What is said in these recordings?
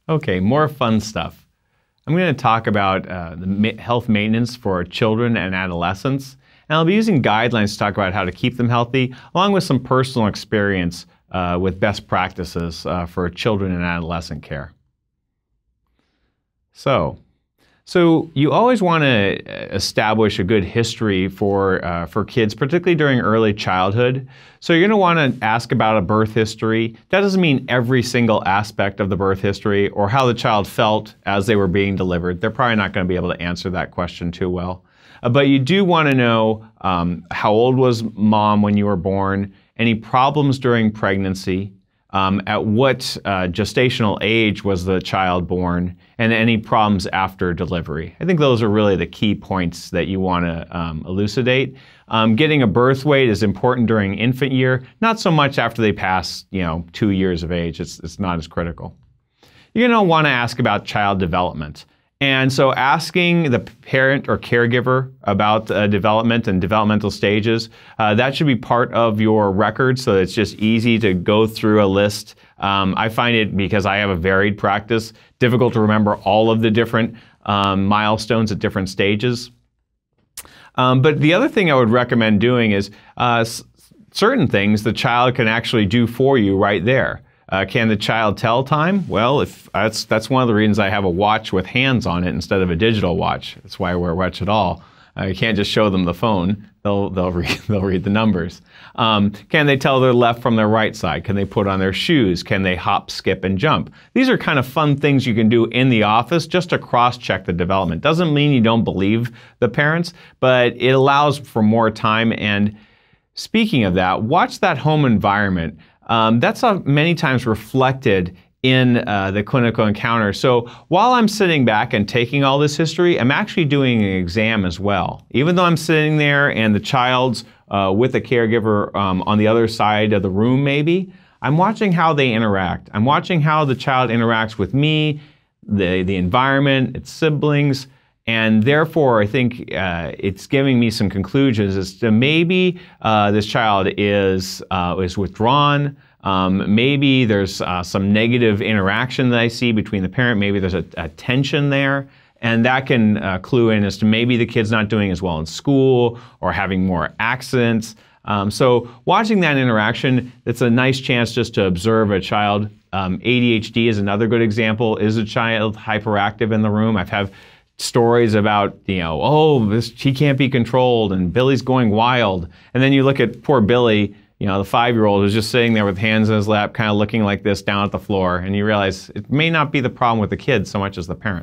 Okay, more fun stuff. I'm going to talk about the health maintenance for children and adolescents, and I'll be using guidelines to talk about how to keep them healthy, along with some personal experience with best practices for children and adolescent care. So you always want to establish a good history for kids, particularly during early childhood. So you're going to want to ask about a birth history. That doesn't mean every single aspect of the birth history or how the child felt as they were being delivered. They're probably not going to be able to answer that question too well. But you do want to know how old was mom when you were born, any problems during pregnancy, at what gestational age was the child born, and any problems after delivery. I think those are really the key points that you want to elucidate. Getting a birth weight is important during infant year, not so much after they pass 2 years of age. It's not as critical. You're going to want to ask about child development. And so asking the parent or caregiver about development and developmental stages, that should be part of your record, so it's just easy to go through a list. I find it, because I have a varied practice, difficult to remember all of the different milestones at different stages. But the other thing I would recommend doing is certain things the child can actually do for you right there. Can the child tell time? Well, if that's one of the reasons I have a watch with hands on it instead of a digital watch. That's why I wear a watch at all. You can't just show them the phone. They'll read the numbers. Can they tell their left from their right side? Can they put on their shoes? Can they hop, skip, and jump? These are kind of fun things you can do in the office just to cross-check the development. Doesn't mean you don't believe the parents, but it allows for more time. And speaking of that, watch that home environment. That's many times reflected in the clinical encounter. So while I'm sitting back and taking all this history, I'm actually doing an exam as well. Even though I'm sitting there and the child's with a caregiver on the other side of the room maybe, I'm watching how they interact. I'm watching how the child interacts with me, the environment, its siblings, and therefore I think it's giving me some conclusions as to maybe this child is withdrawn. Maybe there's some negative interaction that I see between the parent. Maybe there's a tension there, and that can clue in as to maybe the kid's not doing as well in school or having more accidents. So watching that interaction, it's a nice chance just to observe a child. ADHD is another good example. Is a child hyperactive in the room? I've had stories about, he can't be controlled and Billy's going wild. And then you look at poor Billy, the 5-year-old who's just sitting there with hands in his lap, kind of looking like this down at the floor, and you realize it may not be the problem with the kid so much as the parent.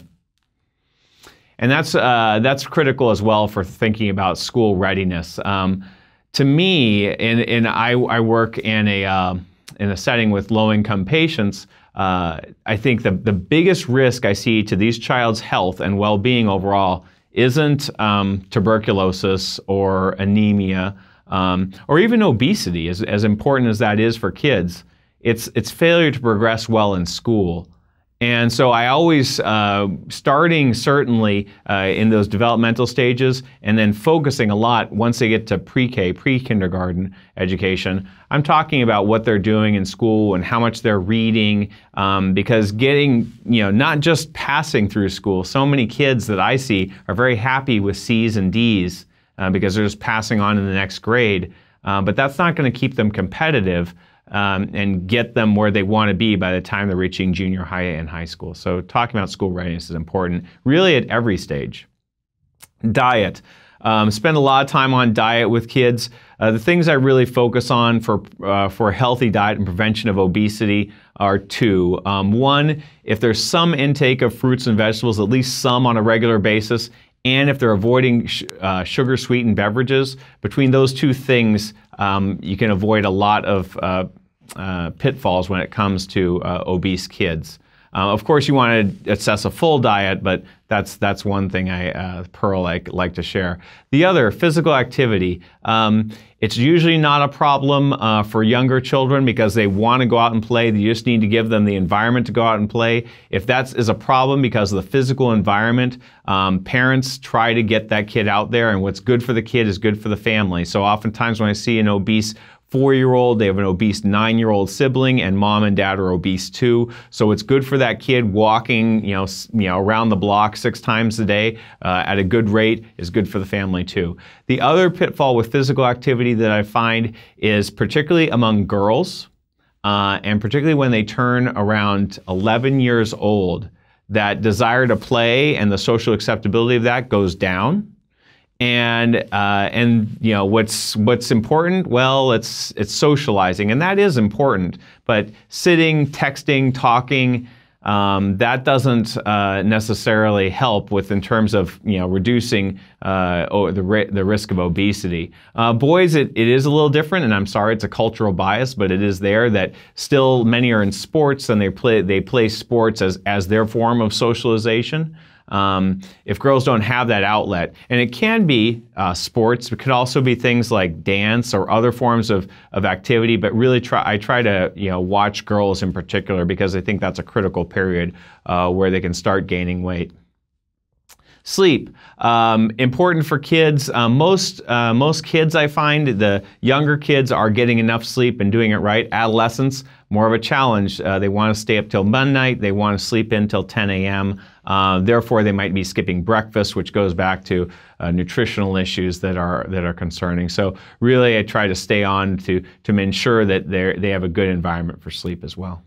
And that's critical as well for thinking about school readiness. To me, and I work in a setting with low-income patients, I think the biggest risk I see to these child's health and well-being overall isn't tuberculosis or anemia, or even obesity, as important as that is for kids. It's failure to progress well in school. And so I always, starting certainly in those developmental stages, and then focusing a lot once they get to pre-K, pre-kindergarten education, I'm talking about what they're doing in school and how much they're reading, because getting, not just passing through school. So many kids that I see are very happy with C's and D's because they're just passing on in the next grade, but that's not going to keep them competitive and get them where they want to be by the time they're reaching junior high and high school. So talking about school readiness is important, really at every stage. Diet. Spend a lot of time on diet with kids. The things I really focus on for a healthy diet and prevention of obesity are two. One, if there's some intake of fruits and vegetables, at least some on a regular basis, and if they're avoiding sugar-sweetened beverages, between those two things, you can avoid a lot of pitfalls when it comes to obese kids. Of course, you want to assess a full diet, but that's one thing Pearl like to share. The other, physical activity. It's usually not a problem for younger children because they want to go out and play. You just need to give them the environment to go out and play. If that is a problem because of the physical environment, parents try to get that kid out there, and what's good for the kid is good for the family. So oftentimes when I see an obese 4-year-old, they have an obese 9-year-old sibling, and mom and dad are obese too. So it's good for that kid walking, around the block 6 times a day at a good rate is good for the family too. The other pitfall with physical activity that I find is particularly among girls, and particularly when they turn around 11 years old, that desire to play and the social acceptability of that goes down. And what's important? Well, it's socializing, and that is important. But sitting, texting, talking, that doesn't necessarily help in terms of reducing the risk of obesity. Boys, it is a little different, and I'm sorry, it's a cultural bias, but it is there that still many are in sports and they play sports as their form of socialization. If girls don't have that outlet, and it can be sports, it could also be things like dance or other forms of activity, but really I try to watch girls in particular, because I think that's a critical period where they can start gaining weight. Sleep, important for kids. Most kids, I find, the younger kids are getting enough sleep and doing it right. Adolescents, more of a challenge. They want to stay up till midnight. They want to sleep in till 10 a.m. Therefore, they might be skipping breakfast, which goes back to nutritional issues that are concerning. So really, I try to stay on to ensure that they have a good environment for sleep as well.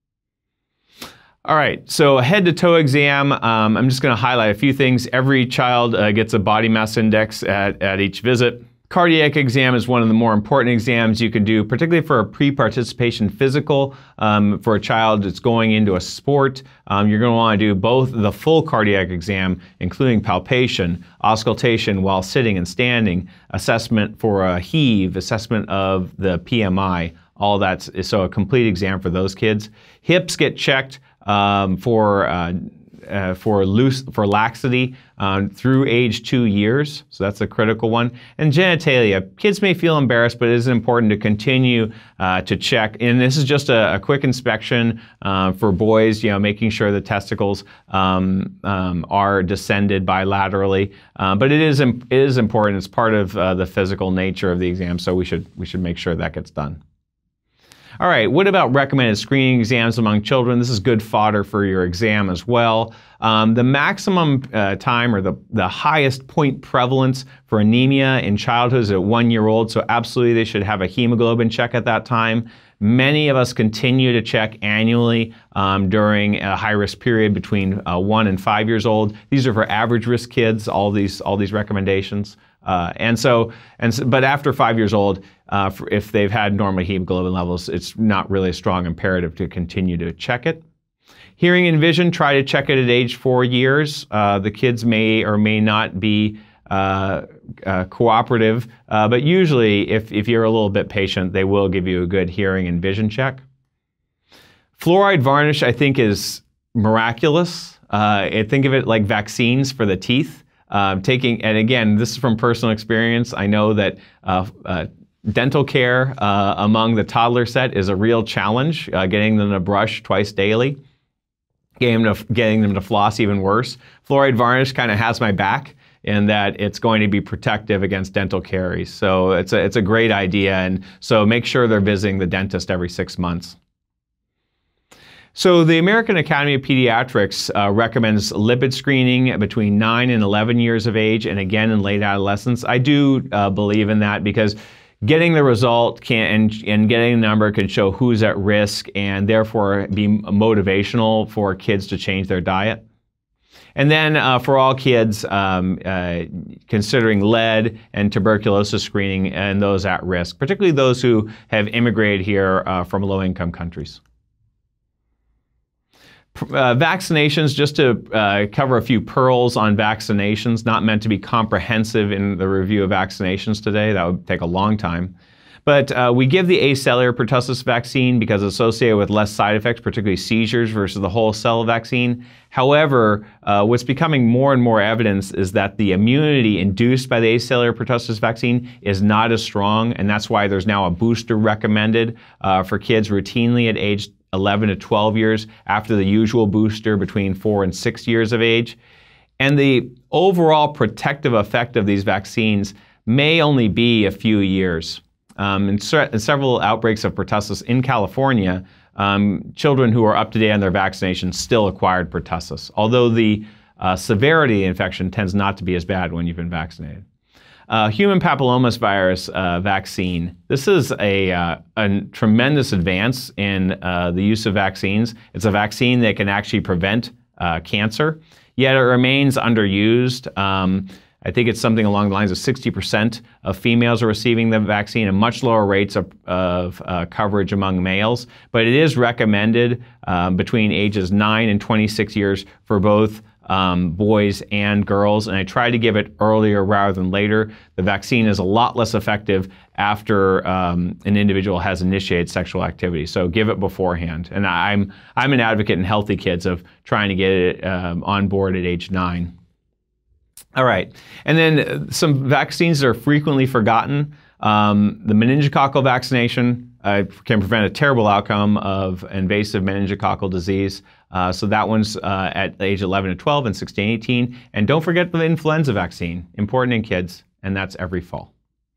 All right, so a head-to-toe exam, I'm just going to highlight a few things. Every child gets a body mass index at each visit. Cardiac exam is one of the more important exams you can do, particularly for a pre-participation physical. For a child that's going into a sport, you're going to want to do both the full cardiac exam, including palpation, auscultation while sitting and standing, assessment for a heave, assessment of the PMI, all that's so a complete exam for those kids. Hips get checked for laxity through age 2 years, so that's a critical one. And genitalia, kids may feel embarrassed, but it is important to continue to check. And this is just a quick inspection for boys, making sure the testicles are descended bilaterally. But it is important. It's part of the physical nature of the exam, so we should make sure that gets done. All right, what about recommended screening exams among children? This is good fodder for your exam as well. The maximum time, or the highest point prevalence for anemia in childhood is at 1 year old, so absolutely they should have a hemoglobin check at that time. Many of us continue to check annually during a high-risk period between 1 and 5 years old. These are for average risk kids, all these recommendations. But after 5 years old, if they've had normal hemoglobin levels, it's not really a strong imperative to continue to check it. Hearing and vision, try to check it at age 4 years. The kids may or may not be cooperative, but usually if you're a little bit patient, they will give you a good hearing and vision check. Fluoride varnish, I think, is miraculous. Think of it like vaccines for the teeth. And again, this is from personal experience. I know that dental care among the toddler set is a real challenge, getting them to brush twice daily, getting them to floss even worse. Fluoride varnish kind of has my back in that it's going to be protective against dental caries. So it's a great idea, and so make sure they're visiting the dentist every 6 months. So the American Academy of Pediatrics recommends lipid screening between 9 and 11 years of age, and again in late adolescence. I do believe in that, because getting the result and getting the number can show who's at risk, and therefore be motivational for kids to change their diet. And then for all kids, considering lead and tuberculosis screening and those at risk, particularly those who have immigrated here from low-income countries. Vaccinations, just to cover a few pearls on vaccinations, not meant to be comprehensive in the review of vaccinations today. That would take a long time. But we give the acellular pertussis vaccine because it's associated with less side effects, particularly seizures, versus the whole cell vaccine. However, what's becoming more and more evidence is that the immunity induced by the acellular pertussis vaccine is not as strong, and that's why there's now a booster recommended for kids routinely at age 11 to 12 years after the usual booster between 4 and 6 years of age. And the overall protective effect of these vaccines may only be a few years. in several outbreaks of pertussis in California, children who are up to date on their vaccination still acquired pertussis, although the severity of the infection tends not to be as bad when you've been vaccinated. Human papillomavirus vaccine. This is a tremendous advance in the use of vaccines. It's a vaccine that can actually prevent cancer, yet it remains underused. I think it's something along the lines of 60% of females are receiving the vaccine and much lower rates of coverage among males. But it is recommended between ages 9 and 26 years for both boys and girls, and I try to give it earlier rather than later. The vaccine is a lot less effective after an individual has initiated sexual activity, so give it beforehand. And I'm an advocate in healthy kids of trying to get it on board at age 9. All right, and then some vaccines that are frequently forgotten. The meningococcal vaccination can prevent a terrible outcome of invasive meningococcal disease. So that one's at age 11 to 12 and 16 to 18. And don't forget the influenza vaccine, important in kids, and that's every fall.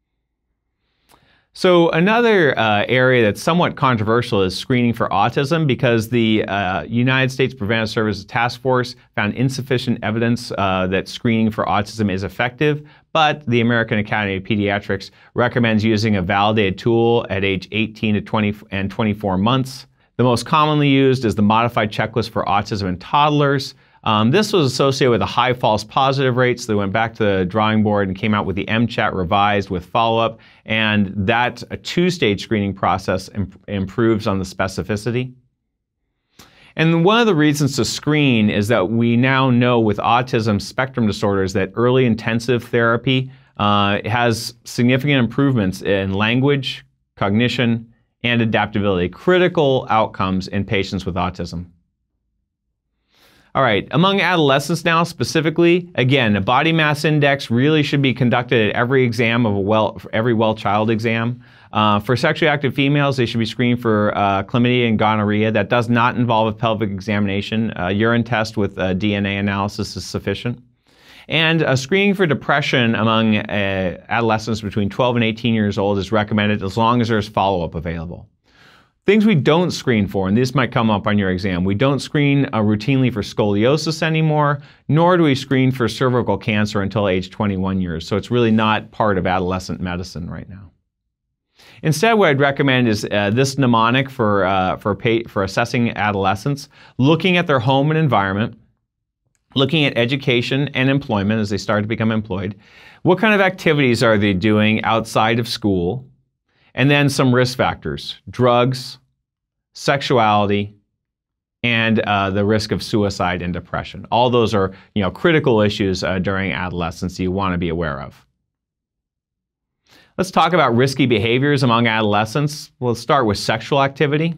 So another area that's somewhat controversial is screening for autism, because the United States Preventive Services Task Force found insufficient evidence that screening for autism is effective, but the American Academy of Pediatrics recommends using a validated tool at age 18 to 20 and 24 months. The most commonly used is the Modified Checklist for Autism in Toddlers. This was associated with a high false positive rate, so they went back to the drawing board and came out with the MCHAT revised with follow-up, and that two-stage screening process improves on the specificity. And one of the reasons to screen is that we now know with autism spectrum disorders that early intensive therapy has significant improvements in language, cognition, and adaptability, critical outcomes in patients with autism. All right, among adolescents now specifically, again, a body mass index really should be conducted at every exam of every well child exam. For sexually active females, they should be screened for chlamydia and gonorrhea. That does not involve a pelvic examination. A urine test with DNA analysis is sufficient. And screening for depression among adolescents between 12 and 18 years old is recommended as long as there's follow-up available. Things we don't screen for, and this might come up on your exam, we don't screen routinely for scoliosis anymore, nor do we screen for cervical cancer until age 21 years. So it's really not part of adolescent medicine right now. Instead, what I'd recommend is this mnemonic for assessing adolescents, looking at their home and environment, looking at education and employment as they start to become employed. What kind of activities are they doing outside of school? And then some risk factors: drugs, sexuality, and the risk of suicide and depression. All those are, critical issues during adolescence you want to be aware of. Let's talk about risky behaviors among adolescents. We'll start with sexual activity.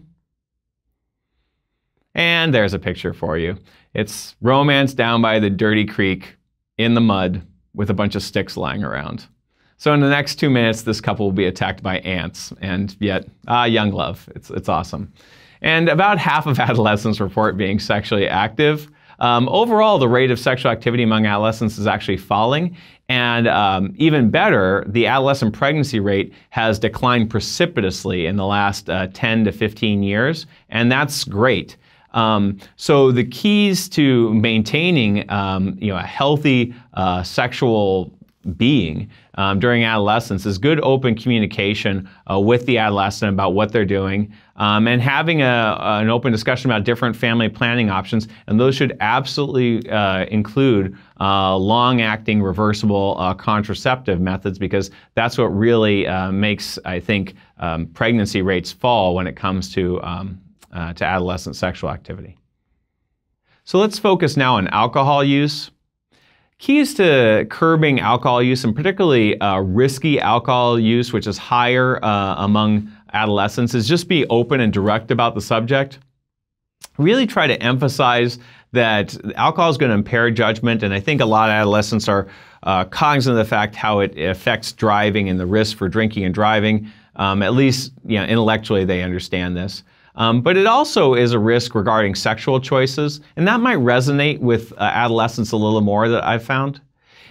And there's a picture for you. It's romance down by the dirty creek in the mud with a bunch of sticks lying around. So in the next 2 minutes, this couple will be attacked by ants, and yet, young love. It's awesome. And about half of adolescents report being sexually active. Overall, the rate of sexual activity among adolescents is actually falling, and even better, the adolescent pregnancy rate has declined precipitously in the last 10 to 15 years, and that's great. So the keys to maintaining a healthy sexual being during adolescence is good open communication with the adolescent about what they're doing, and having an open discussion about different family planning options, and those should absolutely include long-acting reversible contraceptive methods, because that's what really makes, I think, pregnancy rates fall when it comes to adolescent sexual activity. So let's focus now on alcohol use. Keys to curbing alcohol use, and particularly risky alcohol use, which is higher among adolescents, is just be open and direct about the subject. Really try to emphasize that alcohol is going to impair judgment, and I think a lot of adolescents are cognizant of the fact how it affects driving and the risk for drinking and driving. At least, intellectually they understand this. But it also is a risk regarding sexual choices, and that might resonate with adolescents a little more, that I've found.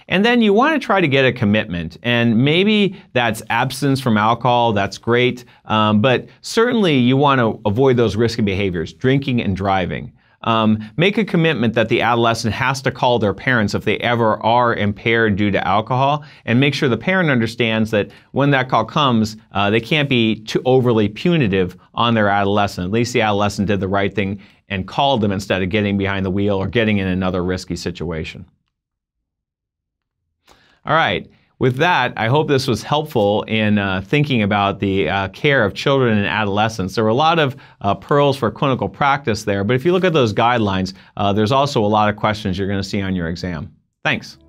And then you want to try to get a commitment. And maybe that's abstinence from alcohol, that's great. But certainly you want to avoid those risky behaviors, drinking and driving. Make a commitment that the adolescent has to call their parents if they ever are impaired due to alcohol, and make sure the parent understands that when that call comes, they can't be too overly punitive on their adolescent. At least the adolescent did the right thing and called them instead of getting behind the wheel or getting in another risky situation. All right. With that, I hope this was helpful in thinking about the care of children and adolescents. There were a lot of pearls for clinical practice there, but if you look at those guidelines, there's also a lot of questions you're going to see on your exam. Thanks.